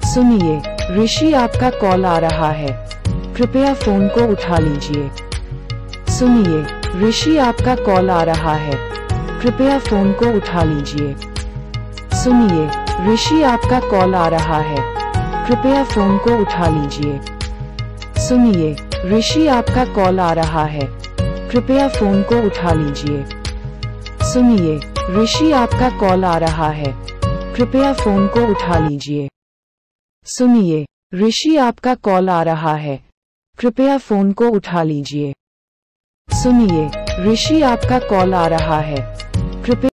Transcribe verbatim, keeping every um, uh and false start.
सुनिए, ऋषि आपका कॉल आ रहा है, कृपया फोन को उठा लीजिए। सुनिए, ऋषि आपका कॉल आ रहा है, कृपया फोन को उठा लीजिए। सुनिए, ऋषि आपका कॉल आ रहा है, कृपया फोन को उठा लीजिए। सुनिए, ऋषि आपका कॉल आ रहा है, कृपया फोन को उठा लीजिए। सुनिए, ऋषि आपका कॉल आ रहा है, कृपया फोन को उठा लीजिए। सुनिए, ऋषि आपका कॉल आ रहा है, कृपया फोन को उठा लीजिए। सुनिए, ऋषि आपका कॉल आ रहा है, कृपया